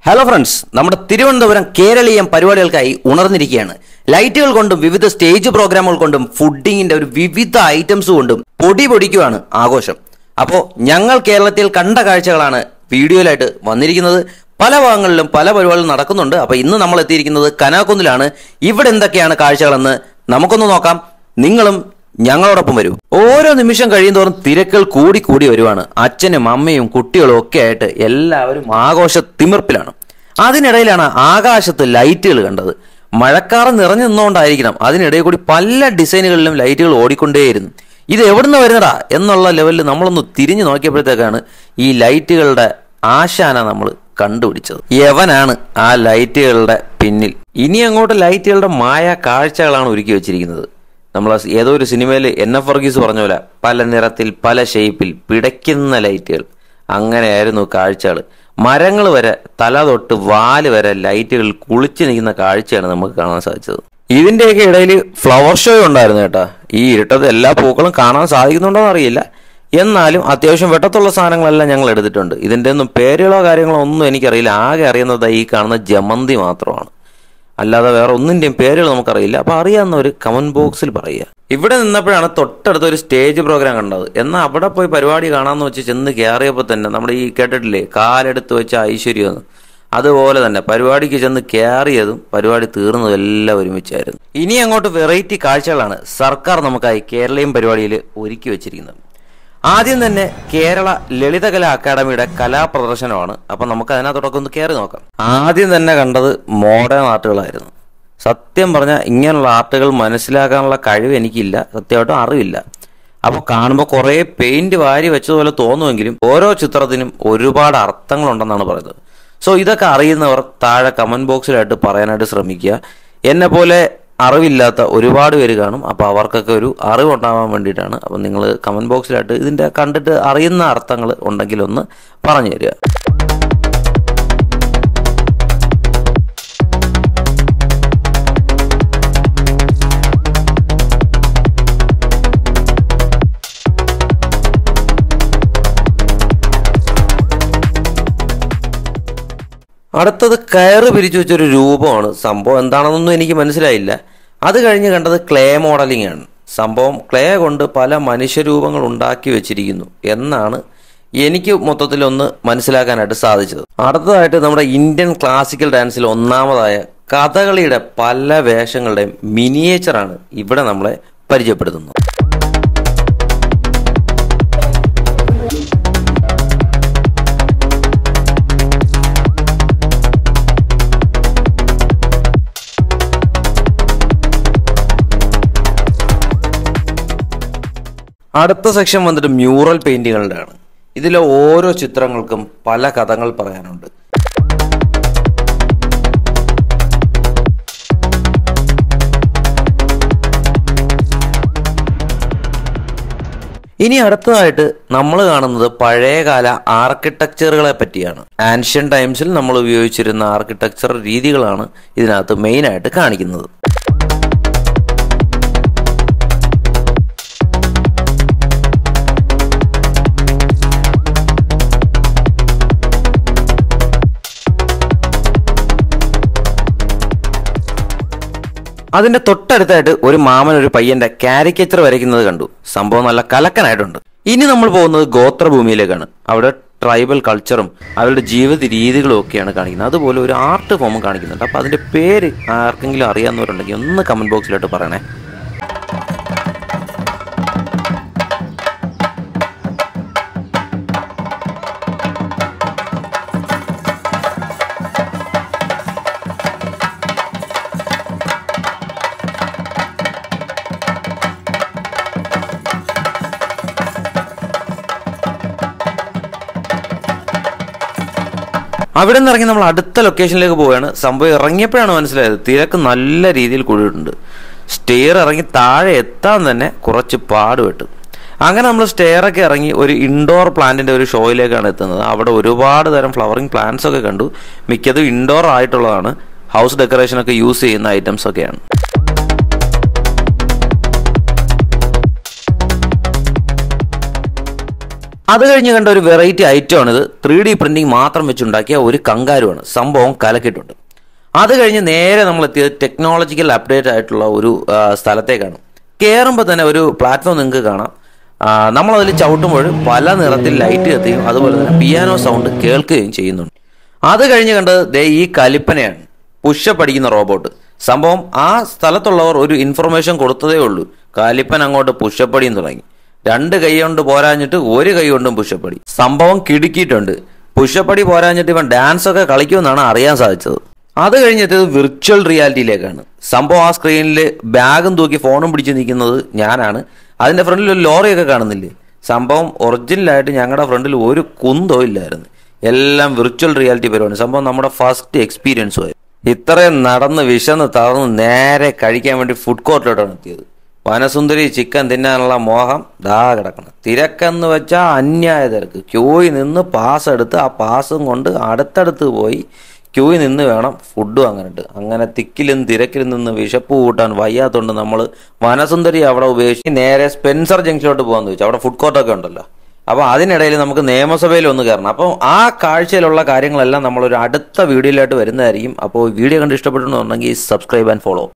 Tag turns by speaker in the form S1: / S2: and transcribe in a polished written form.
S1: Hello friends, നമ്മുടെ തിരുവനന്തപുരം കേരളീയം പരിപാടികൾക്കായി ഉണർന്നിരിക്കുകയാണ്. ലൈറ്റുകൾ കൊണ്ടും വിവിധ സ്റ്റേജ് പ്രോഗ്രാമുകൾ കൊണ്ടും ഫുഡിങ്ങിന്റെ ഒരു വിവിധ ഐറ്റംസ് കൊണ്ടും പൊടിക്കുകയാണ് ആഘോഷം. അപ്പോൾ ഞങ്ങൾ കേരളത്തിൽ കണ്ട കാഴ്ചകളാണ് വീഡിയോയിലായിട്ട് വന്നിരിക്കുന്നത്. പല ഭാഗങ്ങളിലും പല പരിപാടികളും നടക്കുന്നുണ്ട്. അപ്പോൾ ഇന്ന് നമ്മൾ എത്തിയിരിക്കുന്നത് കനാക്കുന്നിലാണ്. ഇവിടെ എന്തൊക്കെയാണ് കാഴ്ചകളെന്ന് നമുക്കൊന്ന് നോക്കാം. നിങ്ങളും ഞങ്ങളോടൊപ്പം വരൂ. ഓരോ നിമിഷം കഴിയുന്തോറും തിരക്കുകൾ കൂടി വരുവാണ്. അച്ഛനും അമ്മയും കുട്ടികളും ഒക്കെ ആയിട്ട് എല്ലാവരും ആഘോഷ തിമിർപ്പിലാണ്. അതിനിടയിലാണ് ആകാശത്ത് ലൈറ്റുകൾ കണ്ടത്. മഴക്കാറ് നിറഞ്ഞു നിന്നുകൊണ്ടായിരിക്കണം അതിനിടയിൽ കൂടി പല ഡിസൈനുകളിലും ലൈറ്റുകൾ ഓടിക്കൊണ്ടേയിരുന്നു. ഇത് എവിടുന്ന് വരുന്നടാ എന്നുള്ള ലെവലിൽ നമ്മളൊന്ന് തിരിഞ്ഞു നോക്കിയപ്പോഴത്തേക്കാണ് ഈ ലൈറ്റുകളുടെ ആശാന നമ്മൾ കണ്ടുപിടിച്ചത്. യവനാണ് ആ ലൈറ്റുകളുടെ പിന്നിൽ. ഇനി അങ്ങോട്ട് ലൈറ്റുകളുടെ മായ കാഴ്ചകളാണ് ഒരുക്കി വെച്ചിരിക്കുന്നത്. നമ്മൾ ഏതോ ഒരു സിനിമയിൽ NF വർഗീസ് പറഞ്ഞ പോലെ പല നിറത്തിൽ പല ഷേപ്പിൽ പിടയ്ക്കുന്ന ലൈറ്റുകൾ. അങ്ങനെയായിരുന്നു കാഴ്ചകൾ. മരങ്ങൾ വരെ തല തൊട്ട് വാല് വരെ ലൈറ്റുകൾ കുളിച്ചു നിൽക്കുന്ന കാഴ്ചയാണ് നമുക്ക് കാണാൻ സാധിച്ചത്. ഇതിൻ്റെയൊക്കെ ഇടയിൽ ഫ്ലവർ ഷോ ഉണ്ടായിരുന്നു കേട്ടോ. ഈ ഇരുട്ടത്ത് എല്ലാ പൂക്കളും കാണാൻ സാധിക്കുന്നുണ്ടോ എന്നറിയില്ല. എന്നാലും അത്യാവശ്യം വെട്ടത്തുള്ള സാധനങ്ങളെല്ലാം ഞങ്ങൾ എടുത്തിട്ടുണ്ട്. ഇതിൻ്റെ ഒന്നും പേരുകളോ കാര്യങ്ങളോ ഒന്നും എനിക്കറിയില്ല. ആകെ അറിയുന്നത് ഈ കാണുന്ന ജമന്തി മാത്രമാണ്. അല്ലാതെ വേറെ ഒന്നിൻ്റെയും പേരുകൾ നമുക്കറിയില്ല. അപ്പോൾ അറിയാവുന്നവർ കമന്റ് ബോക്സിൽ പറയുക. ഇവിടെ നിന്നപ്പോഴാണ് തൊട്ടടുത്ത ഒരു സ്റ്റേജ് പ്രോഗ്രാം കണ്ടത്. എന്നാൽ അവിടെ പോയി പരിപാടി കാണാമെന്ന് വെച്ച് ചെന്ന് കയറിയപ്പോൾ തന്നെ നമ്മുടെ ഈ കേട്ടിട്ടില്ലേ കാലെടുത്ത് വെച്ച ഐശ്വര്യം, അതുപോലെ തന്നെ പരിപാടിക്ക് ചെന്ന് കയറിയതും പരിപാടി തീർന്നതും എല്ലാം ഒരുമിച്ചായിരുന്നു. ഇനി അങ്ങോട്ട് വെറൈറ്റി കാഴ്ചകളാണ് സർക്കാർ നമുക്കായി കേരളീയം പരിപാടിയിൽ ഒരുക്കി വെച്ചിരിക്കുന്നത്. ആദ്യം തന്നെ കേരള ലളിതകലാ അക്കാദമിയുടെ കലാപ്രദർശനമാണ്. അപ്പം നമുക്ക് അതിനകത്തോടൊക്കെ ഒന്ന് കയറി നോക്കാം. ആദ്യം തന്നെ കണ്ടത് മോഡേൺ ആർട്ടുകളായിരുന്നു. സത്യം പറഞ്ഞാൽ ഇങ്ങനെയുള്ള ആർട്ടുകൾ മനസ്സിലാക്കാനുള്ള കഴിവ് എനിക്കില്ല, സത്യമായിട്ടും അറിവില്ല. അപ്പോൾ കാണുമ്പോൾ കുറേ പെയിന്റ് വാരി വെച്ചതുപോലെ തോന്നുമെങ്കിലും ഓരോ ചിത്രത്തിനും ഒരുപാട് അർത്ഥങ്ങളുണ്ടെന്നാണ് പറയുന്നത്. സോ ഇതൊക്കെ അറിയുന്നവർ താഴെ കമന്റ് ബോക്സിലായിട്ട് പറയാനായിട്ട് ശ്രമിക്കുക. എന്നെ പോലെ അറിവില്ലാത്ത ഒരുപാട് പേര് കാണും. അപ്പോൾ അവർക്കൊക്കെ ഒരു അറിവുണ്ടാവാൻ വേണ്ടിയിട്ടാണ്. അപ്പം നിങ്ങൾ കമന്റ് ബോക്സിലായിട്ട് ഇതിൻ്റെ കണ്ടിട്ട് അറിയുന്ന അർത്ഥങ്ങൾ ഉണ്ടെങ്കിൽ ഒന്ന് പറഞ്ഞു തരിക. അടുത്തത് കയറ് പിരിച്ചു വെച്ചൊരു രൂപമാണ്. സംഭവം എന്താണെന്നൊന്നും എനിക്ക് മനസ്സിലായില്ല. അത് കഴിഞ്ഞ് കണ്ടത് ക്ലേ മോഡലിംഗ് ആണ്. സംഭവം ക്ലേ കൊണ്ട് പല മനുഷ്യരൂപങ്ങൾ ഉണ്ടാക്കി വെച്ചിരിക്കുന്നു എന്നാണ് എനിക്ക് മൊത്തത്തിലൊന്ന് മനസ്സിലാക്കാനായിട്ട് സാധിച്ചത്. അടുത്തതായിട്ട് നമ്മുടെ ഇന്ത്യൻ ക്ലാസിക്കൽ ഡാൻസിൽ ഒന്നാമതായ കഥകളിയുടെ പല വേഷങ്ങളുടെയും മിനിയേച്ചറാണ് ഇവിടെ നമ്മളെ പരിചയപ്പെടുത്തുന്നത്. അടുത്ത സെക്ഷൻ വന്നിട്ട് മ്യൂറൽ പെയിന്റിങ്ങുകളുടെ ആണ്. ഇതിലെ ഓരോ ചിത്രങ്ങൾക്കും പല കഥകൾ പറയാനുണ്ട്. ഇനി അടുത്തതായിട്ട് നമ്മൾ കാണുന്നത് പഴയകാല ആർക്കിടെക്ചറുകളെ പറ്റിയാണ്. ആൻഷ്യൻ ടൈംസിൽ നമ്മൾ ഉപയോഗിച്ചിരുന്ന ആർക്കിടെക്ചർ രീതികളാണ് ഇതിനകത്ത് മെയിനായിട്ട് കാണിക്കുന്നത്. അതിന്റെ തൊട്ടടുത്തായിട്ട് ഒരു മാമൻ ഒരു പയ്യന്റെ കാരിക്കേച്ചർ വരയ്ക്കുന്നത് കണ്ടു. സംഭവം നല്ല കലക്കനായിട്ടുണ്ട്. ഇനി നമ്മൾ പോകുന്നത് ഗോത്രഭൂമിയിലേക്കാണ്. അവിടെ ട്രൈബൽ കൾച്ചറും അവരുടെ ജീവിത രീതികളും ഒക്കെയാണ് കാണിക്കുന്നത്. അതുപോലെ ഒരു ആർട്ട് ഫോമും കാണിക്കുന്നുണ്ട്. അപ്പോൾ അതിന്റെ പേര് ആർക്കെങ്കിലും അറിയാവുന്നവരുണ്ടെങ്കിൽ ഒന്ന് കമന്റ് ബോക്സിലോട്ട് പറയണേ. അവിടെ നിന്ന് ഇറങ്ങി നമ്മൾ അടുത്ത ലൊക്കേഷനിലേക്ക് പോവുകയാണ്. സംഭവം ഇറങ്ങിയപ്പോഴാണ് മനസ്സിലായത് തിരക്ക് നല്ല രീതിയിൽ കൂടിയിട്ടുണ്ട്. സ്റ്റെയർ ഇറങ്ങി താഴെ എത്താൻ തന്നെ കുറച്ച് പാടുപെട്ടു. അങ്ങനെ നമ്മൾ സ്റ്റെയറൊക്കെ ഇറങ്ങി ഒരു ഇൻഡോർ പ്ലാന്റിന്റെ ഒരു ഷോയിലേക്കാണ് എത്തുന്നത്. അവിടെ ഒരുപാട് തരം ഫ്ലവറിങ് പ്ലാന്റ്സ് ഒക്കെ കണ്ടു. മിക്കതും ഇൻഡോർ ആയിട്ടുള്ളതാണ്. ഹൗസ് ഡെക്കറേഷനൊക്കെ യൂസ് ചെയ്യുന്ന ഐറ്റംസ് ഒക്കെയാണ്. അത് കഴിഞ്ഞ് കണ്ട ഒരു വെറൈറ്റി ഐറ്റമാണിത്. 3D പ്രിന്റിംഗ് മാത്രം വെച്ചുണ്ടാക്കിയ ഒരു കങ്കാരുവാണ്. സംഭവം കലക്കിയിട്ടുണ്ട്. അത് കഴിഞ്ഞ് നേരെ നമ്മൾ എത്തിയത് ടെക്നോളജിക്കൽ അപ്ഡേറ്റ് ആയിട്ടുള്ള ഒരു സ്ഥലത്തേക്കാണ്. കയറുമ്പോൾ തന്നെ ഒരു പ്ലാറ്റ്ഫോം നിങ്ങൾക്ക് കാണാം. നമ്മളതിൽ ചവിട്ടുമ്പോൾ പല നിറത്തിൽ ലൈറ്റ് കത്തുകയും അതുപോലെ തന്നെ പിയാനോ സൗണ്ട് കേൾക്കുകയും ചെയ്യുന്നുണ്ട്. അത് കഴിഞ്ഞ് കണ്ടത് ഈ കലിപ്പനയാണ്, പുഷപ്പ് അടിക്കുന്ന റോബോട്ട്. സംഭവം ആ സ്ഥലത്തുള്ളവർ ഒരു ഇൻഫർമേഷൻ കൊടുത്തതേ ഉള്ളൂ, കലിപ്പൻ അങ്ങോട്ട് പുഷപ്പ് അടിയും തുടങ്ങി. 2 കൈ കൊണ്ട് പോരാഞ്ഞിട്ട് 1 കൈ കൊണ്ടും പുഷപ്പ് അടി. സംഭവം കിടുക്കിയിട്ടുണ്ട്. പുഷപ്പ് അടി പോരാഞ്ഞിട്ട് ഇവൻ ഡാൻസ് ഒക്കെ കളിക്കുമെന്നാണ് അറിയാൻ സാധിച്ചത്. അത് കഴിഞ്ഞെത്തിയത് വിർച്വൽ റിയാലിറ്റിയിലേക്കാണ്. സംഭവം ആ സ്ക്രീനിൽ ബാഗും തൂക്കി ഫോണും പിടിച്ച് നിൽക്കുന്നത് ഞാനാണ്. അതിൻ്റെ ഫ്രണ്ടിൽ ഒരു ലോറിയൊക്കെ കാണുന്നില്ലേ? സംഭവം ഒറിജിനലായിട്ട് ഞങ്ങളുടെ ഫ്രണ്ടിൽ ഒരു കുന്തോ ഇല്ലായിരുന്നു. എല്ലാം വിർച്വൽ റിയാലിറ്റി പരിപാടി. സംഭവം നമ്മുടെ ഫസ്റ്റ് എക്സ്പീരിയൻസും ആയിരുന്നു. ഇത്രയും നടന്ന് വിശന്ന് തളർന്ന് നേരെ കഴിക്കാൻ വേണ്ടി ഫുഡ് കോർട്ടിലോട്ടാണ് എത്തിയത്. വനസുന്ദരി ചിക്കൻ തിന്നാനുള്ള മോഹം ദാ കിടക്കണം. തിരക്കെന്ന് വെച്ചാൽ അന്യായ തിരക്ക്. ക്യൂയിൽ നിന്ന് പാസ് എടുത്ത് ആ പാസും കൊണ്ട് അടുത്തടുത്ത് പോയി ക്യൂയിൽ നിന്ന് വേണം ഫുഡ് വാങ്ങാനായിട്ട്. അങ്ങനെ തിക്കിലും തിരക്കിലും നിന്ന് വിശപ്പ് കൂട്ടാൻ വയ്യാത്തതുകൊണ്ട് നമ്മൾ വനസുന്ദരി അവിടെ ഉപേക്ഷിച്ച് നേരെ സ്പെൻസർ ജംഗ്ഷനിലോട്ട് പോകാമെന്ന് വെച്ചാൽ അവിടെ ഫുഡ് കോർട്ടൊക്കെ ഉണ്ടല്ലോ. അപ്പോൾ അതിനിടയിൽ നമുക്ക് നിയമസഭയിൽ ഒന്ന് കയറണം. അപ്പോൾ ആ കാഴ്ചയിലുള്ള കാര്യങ്ങളെല്ലാം നമ്മളൊരു അടുത്ത വീഡിയോയിലായിട്ട് വരുന്നതായിരിക്കും. അപ്പോൾ വീഡിയോ കണ്ട് ഇഷ്ടപ്പെട്ടിട്ടുണ്ടെങ്കിൽ സബ്സ്ക്രൈബ് ആൻഡ് ഫോളോ.